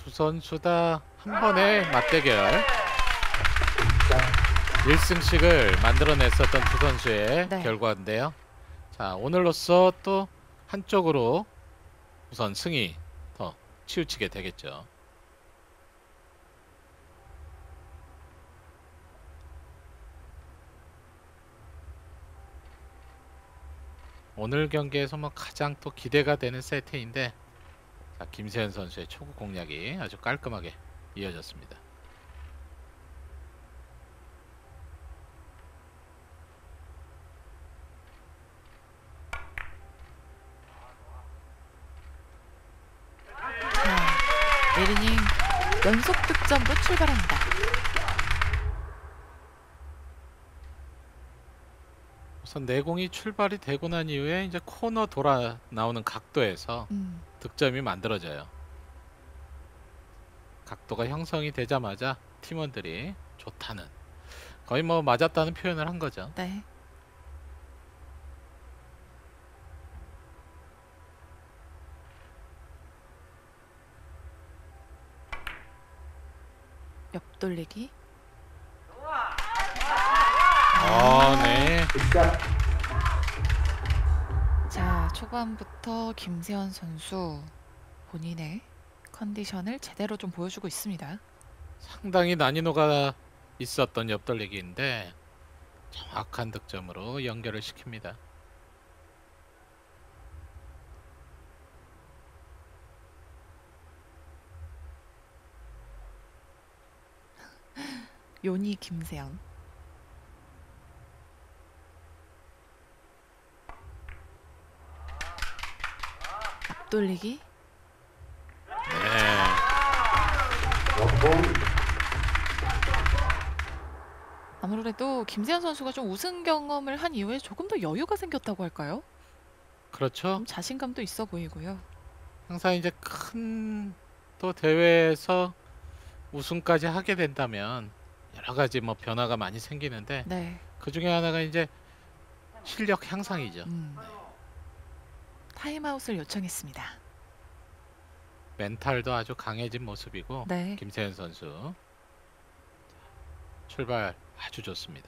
두 선수 다 한 번의 맞대결 1승씩을 만들어냈었던 두 선수의 네. 결과인데요. 자, 오늘로써 또 한쪽으로 우선 승이 더 치우치게 되겠죠. 오늘 경기에서 뭐 가장 또 기대가 되는 세트인데, 자, 김세현 선수의 초구 공략이 아주 깔끔하게 이어졌습니다. 자, 1이닝 연속 득점으로 출발합니다. 우선 내공이 출발이 되고 난 이후에 이제 코너 돌아 나오는 각도에서 득점이 만들어져요. 각도가 형성이 되자마자 팀원들이 좋다는, 거의 뭐 맞았다는 표현을 한 거죠. 네. 옆돌리기. 네. 자, 초반부터 김세현 선수 본인의 컨디션을 제대로 좀 보여주고 있습니다. 상당히 난이도가 있었던 옆돌리기인데 정확한 득점으로 연결을 시킵니다. 요니 김세현. 앞돌리기. 네. 아무래도 김세현 선수가 좀 우승 경험을 한 이후에 조금 더 여유가 생겼다고 할까요? 그렇죠. 좀 자신감도 있어 보이고요. 항상 이제 큰 또 대회에서 우승까지 하게 된다면 여러 가지 뭐 변화가 많이 생기는데, 네. 그 중에 하나가 이제 실력 향상이죠. 타임아웃을 요청했습니다. 멘탈도 아주 강해진 모습이고, 네. 김세현 선수 출발 아주 좋습니다.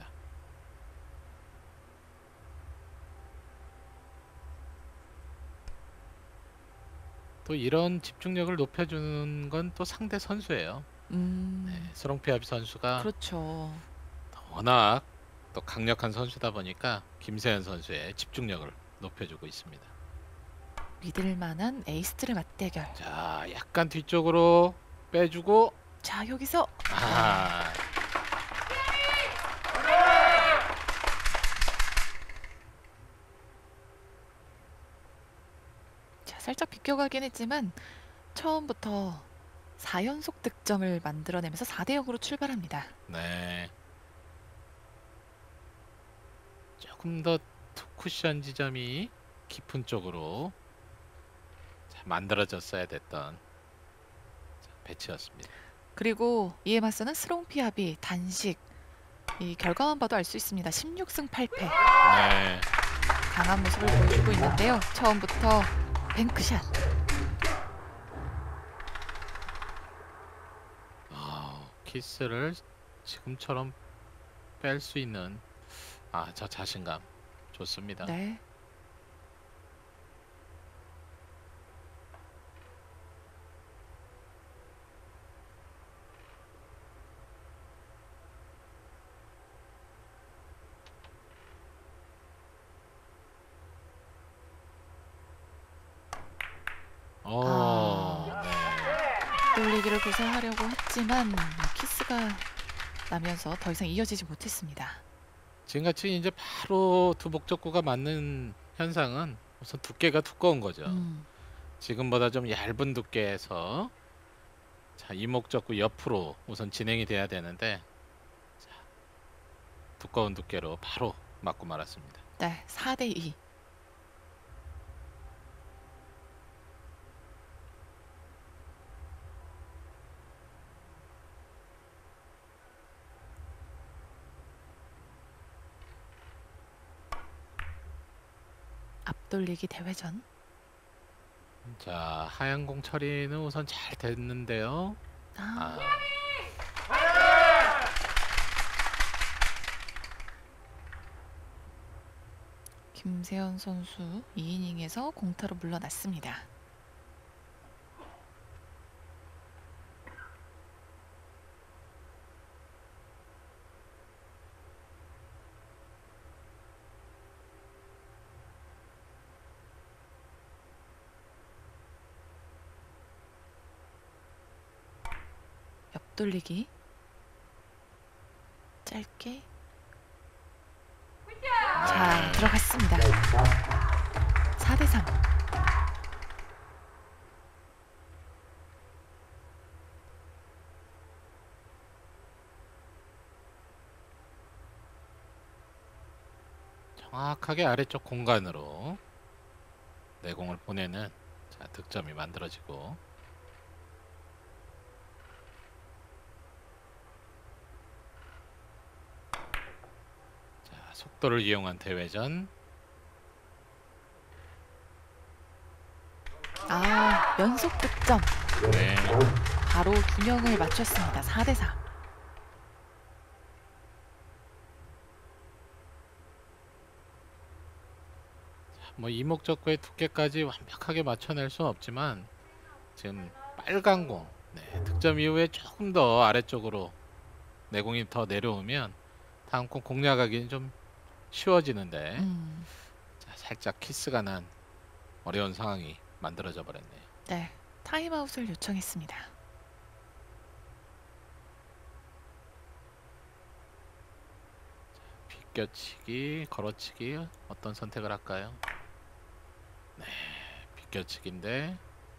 또 이런 집중력을 높여주는 건 또 상대 선수예요. 네, 스롱피아비 선수가 그렇죠. 워낙 또 강력한 선수다 보니까 김세현 선수의 집중력을 높여주고 있습니다. 믿을 만한 에이스들의 맞대결. 자, 약간 뒤쪽으로 빼주고, 자, 여기서 아, 자, 살짝 비껴가긴 했지만 처음부터 4연속 득점을 만들어내면서 4대 0으로 출발합니다. 네. 조금 더 투쿠션 지점이 깊은 쪽으로 만들어졌어야 됐던 배치였습니다. 그리고 이에 맞서는 스롱피아비 단식. 이 결과만 봐도 알 수 있습니다. 16승 8패. 네. 강한 모습을 보여주고 있는데요. 처음부터 뱅크샷. 키스를 지금처럼 뺄 수 있는 저 자신감 좋습니다. 네. 돌리기를 구사하려고 했지만 키스가 나면서 더 이상 이어지지 못했습니다. 지금같이 이제 바로 두 목적구가 맞는 현상은 우선 두께가 두꺼운 거죠. 지금보다 좀 얇은 두께에서 자, 이 목적구 옆으로 우선 진행이 돼야 되는데, 자, 두꺼운 두께로 바로 맞고 말았습니다. 네, 4대 2. 앞돌리기 대회전. 자, 하얀 공 처리는 우선 잘 됐는데요. 아, 김세현 선수 2이닝에서 공타로 물러났습니다. 옆돌리기 짧게. 자, 들어갔습니다. 4대3. 정확하게 아래쪽 공간으로 내공을 보내는 자, 득점이 만들어지고 자, 속도를 이용한 대회전. 아, 연속 득점. 네. 바로 균형을 맞췄습니다. 4대4. 뭐 이목적구의 두께까지 완벽하게 맞춰낼 수는 없지만 지금 빨간 공, 네, 득점 이후에 조금 더 아래쪽으로 내공이 더 내려오면 다음 공 공략하기는 좀 쉬워지는데 자, 살짝 키스가 난 어려운 상황이 만들어져 버렸네요. 네, 타임아웃을 요청했습니다. 비껴치기, 걸어치기 어떤 선택을 할까요? 네, 비껴치기인데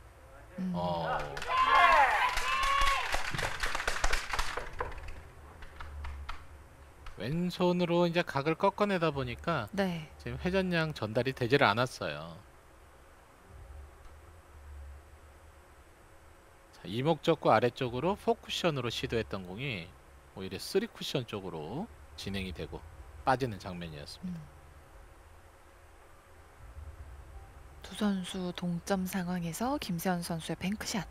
왼손으로 이제 각을 꺾어내다 보니까 네, 지금 회전량 전달이 되지를 않았어요. 자, 이목적구 아래쪽으로 4쿠션으로 시도했던 공이 오히려 3쿠션 쪽으로 진행이 되고 빠지는 장면이었습니다. 두 선수 동점 상황에서 김세현 선수의 뱅크샷.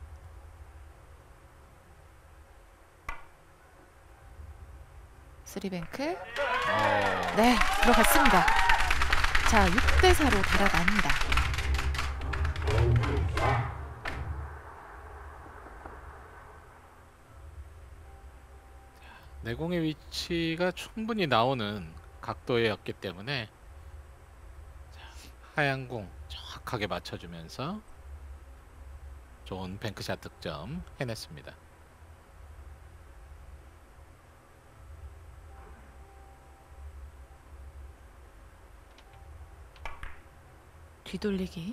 쓰리뱅크. 네, 들어갔습니다. 자, 6대4로 달아납니다. 내공의 위치가 충분히 나오는 각도였기 때문에 자, 하얀 공 정확하게 맞춰주면서 좋은 뱅크샷 득점 해냈습니다. 뒤돌리기.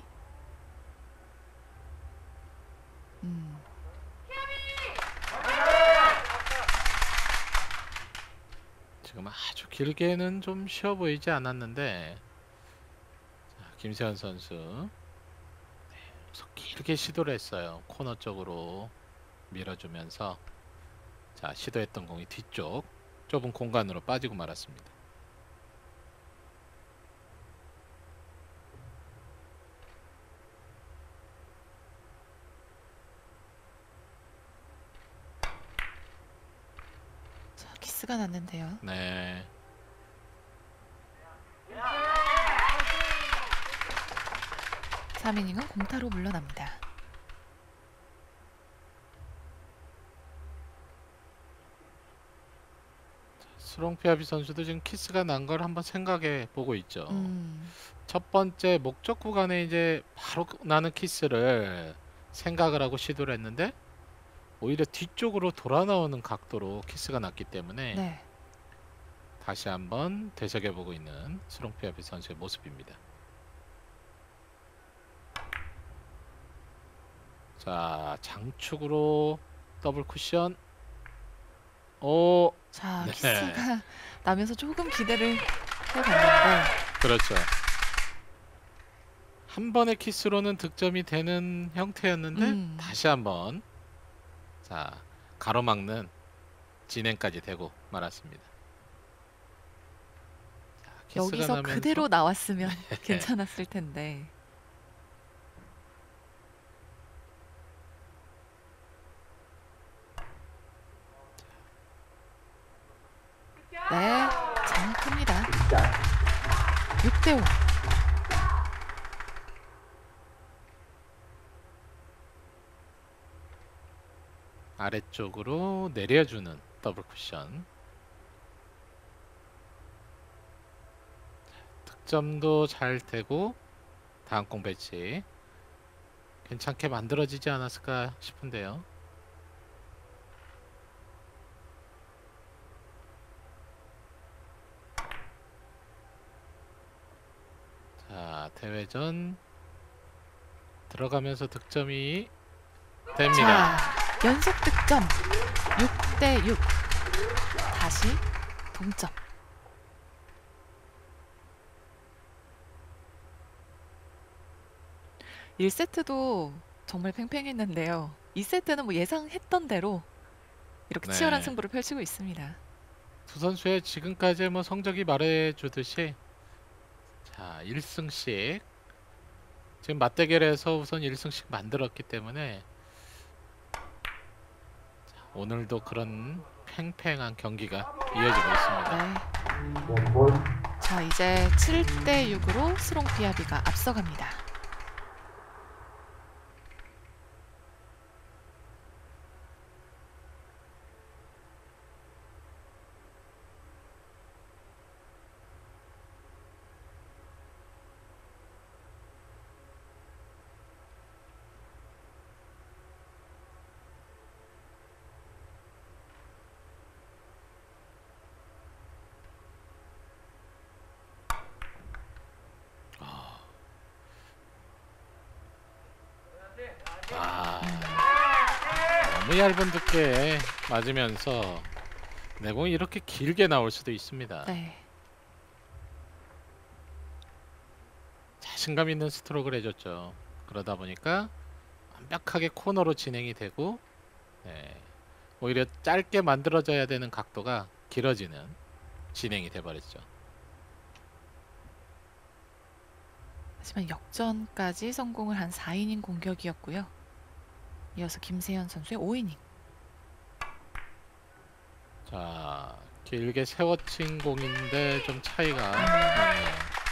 지금 아주 길게는 좀 쉬워 보이지 않았는데 자, 김세현 선수 네, 우선 길게 시도를 했어요. 코너 쪽으로 밀어주면서 자, 시도했던 공이 뒤쪽 좁은 공간으로 빠지고 말았습니다. 자, 키스가 났는데요. 네. 3이닝은 공타로 물러납니다. 스롱피아비 선수도 지금 키스가 난 걸 한번 생각해 보고 있죠. 음, 첫 번째 목적 구간에 이제 바로 나는 키스를 생각을 하고 시도를 했는데 오히려 뒤쪽으로 돌아 나오는 각도로 키스가 났기 때문에 네, 다시 한번 되새겨 보고 있는 스롱피아비 선수의 모습입니다. 자, 장축으로 더블 쿠션. 오, 자, 네. 키스가 나면서 조금 기대를 해봤는데 그렇죠. 한 번의 키스로는 득점이 되는 형태였는데 다시 한번 자, 가로막는 진행까지 되고 말았습니다. 자, 키스가 여기서 나면서 그대로 나왔으면 괜찮았을 텐데. 6대5. 아래쪽으로 내려주는 더블 쿠션. 득점도 잘 되고 다음 공 배치 괜찮게 만들어지지 않았을까 싶은데요. 자, 대회전 들어가면서 득점이 됩니다. 자, 연속 득점 6대6. 다시 동점. 1세트도 정말 팽팽했는데요. 2세트는 뭐 예상했던 대로 이렇게 치열한 네. 승부를 펼치고 있습니다. 두 선수의 지금까지의 뭐 성적이 말해주듯이 자 1승씩 지금 맞대결에서 우선 1승씩 만들었기 때문에 자, 오늘도 그런 팽팽한 경기가 이어지고 있습니다. 네. 자, 이제 7대6으로 스롱피아비가 앞서갑니다. 너무 얇은 두께에 맞으면서 내공이 이렇게 길게 나올 수도 있습니다. 네. 자신감 있는 스트로크를 해줬죠. 그러다 보니까 완벽하게 코너로 진행이 되고 네, 오히려 짧게 만들어져야 되는 각도가 길어지는 진행이 돼버렸죠. 하지만 역전까지 성공을 한 4이닝 공격이었고요. 이어서 김세현 선수의 5이닝. 자, 길게 세워친 공인데 좀 차이가 나네요.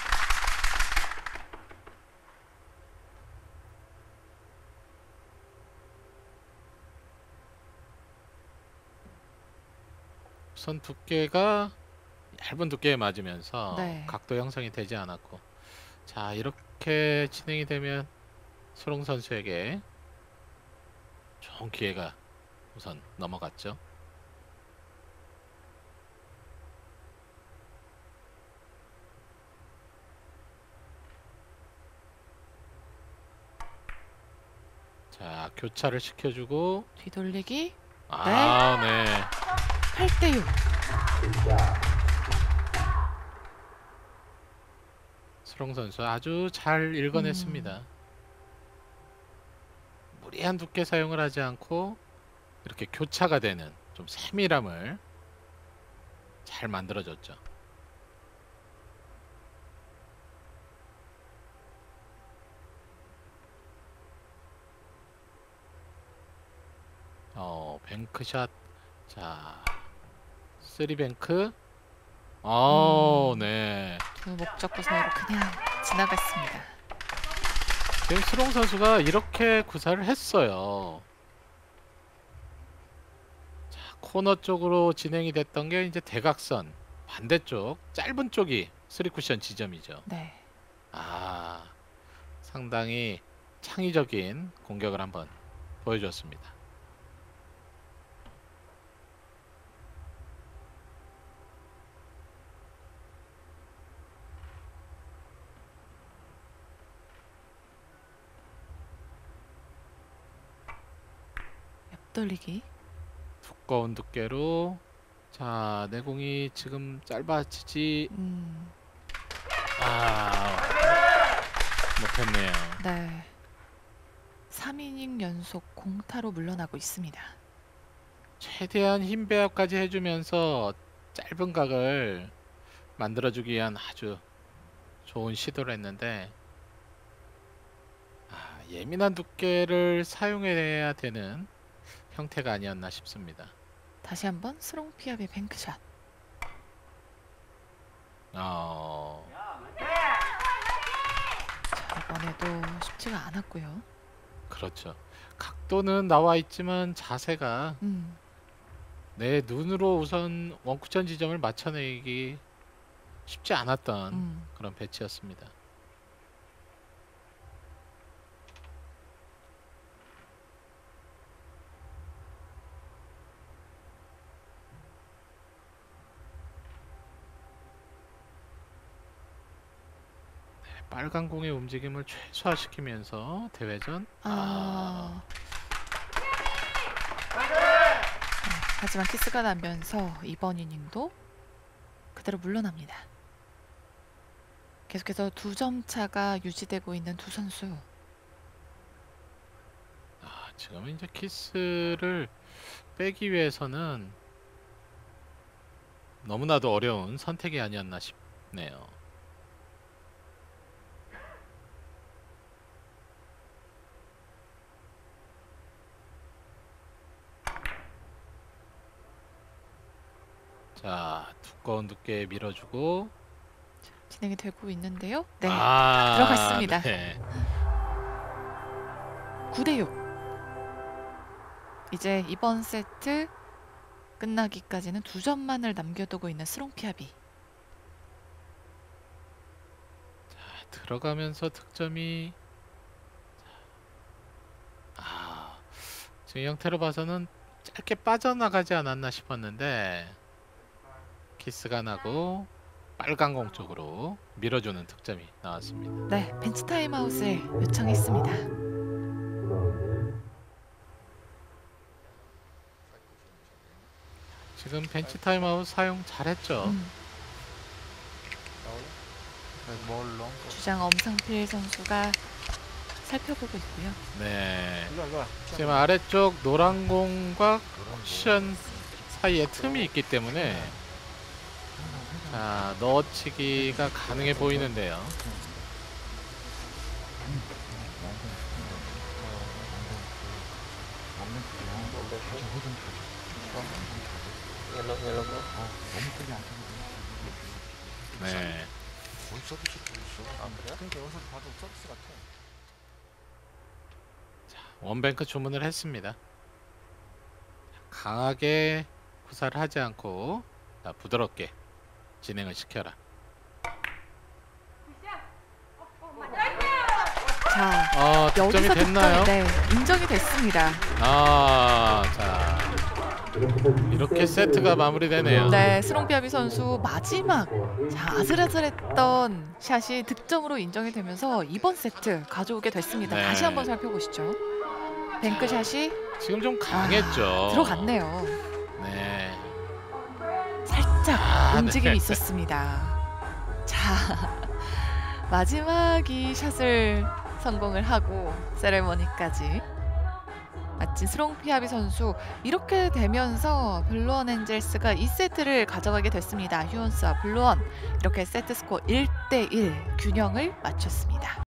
우선 두께가 얇은 두께에 맞으면서 네. 각도 형성이 되지 않았고 자 이렇게 진행이 되면 수롱 선수에게 좋은 기회가 우선 넘어갔죠. 자 교차를 시켜주고 뒤돌리기. 네. 8대6. 수롱 선수 아주 잘 읽어냈습니다. 무리한 두께 사용을 하지 않고 이렇게 교차가 되는 좀 세밀함을 잘 만들어줬죠. 뱅크샷. 자, 쓰리뱅크. 네. 두 목적구 사이로 그냥 지나갔습니다. 지금 수롱 선수가 이렇게 구사를 했어요. 자, 코너 쪽으로 진행이 됐던 게 이제 대각선 반대쪽 짧은 쪽이 3쿠션 지점이죠. 네. 상당히 창의적인 공격을 한번 보여줬습니다. 돌리기. 두꺼운 두께로 자 내공이 지금 짧아지지 못했네요. 네. 3이닝 연속 공타로 물러나고 있습니다. 최대한 힘 배합까지 해주면서 짧은 각을 만들어주기 위한 아주 좋은 시도를 했는데 예민한 두께를 사용해야 되는 형태가 아니었나 싶습니다. 다시 한번 스롱피압의 뱅크샷. 이번에도 쉽지가 않았고요. 그렇죠. 각도는 나와 있지만 자세가 내 눈으로 우선 원쿠션 지점을 맞춰내기 쉽지 않았던 그런 배치였습니다. 빨간 공의 움직임을 최소화시키면서 대회전. 하지만 키스가 나면서 이번 이닝도 그대로 물러납니다. 계속해서 2점 차가 유지되고 있는 두 선수. 지금은 이제 키스를 빼기 위해서는 너무나도 어려운 선택이 아니었나 싶네요. 자, 두꺼운 두께 밀어주고 진행이 되고 있는데요. 네, 들어갔습니다. 네. 9대6. 이제 이번 세트 끝나기까지는 2점만을 남겨두고 있는 스롱피아비. 자, 들어가면서 득점이 지금 형태로 봐서는 짧게 빠져나가지 않았나 싶었는데 키스가 나고 빨간 공 쪽으로 밀어주는 득점이 나왔습니다. 네, 벤치 타임아웃을 요청했습니다. 지금 벤치 타임아웃 사용 잘했죠. 주장 엄상필 선수가 살펴보고 있고요. 네. 지금 아래쪽 노란 공과 쿠션 사이에 틈이 있기 때문에 자, 넣어치기가 가능해 보이는데요. 네. 자, 원뱅크 주문을 했습니다. 강하게 구사를 하지 않고 자, 부드럽게 진행을 시켜라. 자, 득점이 여기서 됐나요? 네, 인정이 됐습니다. 자, 이렇게 세트가 마무리되네요. 네, 스롱피아비 선수 마지막 아슬아슬했던 샷이 득점으로 인정이 되면서 이번 세트 가져오게 됐습니다. 네. 다시 한번 살펴보시죠. 뱅크샷이 지금 좀 강했죠. 들어갔네요. 네. 살짝 움직임이 네. 있었습니다. 자, 마지막 이 샷을 성공을 하고 세레머니까지 마친 스롱피아비 선수. 이렇게 되면서 블루원 엔젤스가 2세트를 가져가게 됐습니다. 휴원스와 블루원 이렇게 세트 스코어 1대1 균형을 맞췄습니다.